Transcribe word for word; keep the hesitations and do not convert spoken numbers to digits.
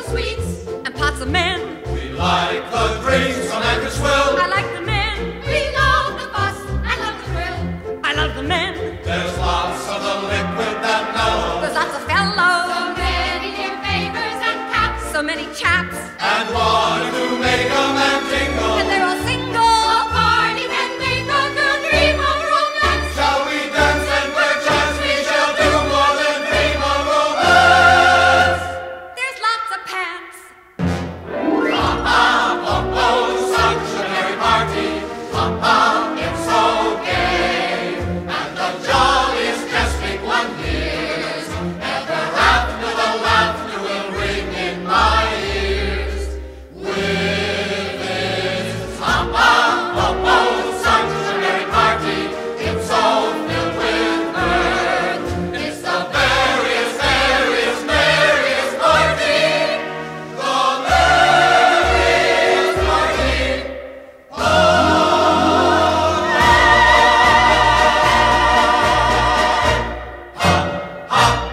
sweets and pots of men. We like the drinks on Anchor Swill. I like the men. We love the fuss, I love the thrill. I love the men. There's lots of the liquid that mellows, There's lots of fellows, So many dear favors and caps. so many chaps, and one to make a man tingle. and they're all single. A party men make a girl dream of romance. Shall we dance and perchance we shall do more than dream of romance? There's lots of pants. Oh, such a merry party. Ah, it's so gay. And the jolliest guest one hears. Ever after the laughter will ring in my ears. With its ah, oh, such a merry party. It's so filled with mirth. It's the merriest, merriest, merriest party. The merriest party. Ha, ha.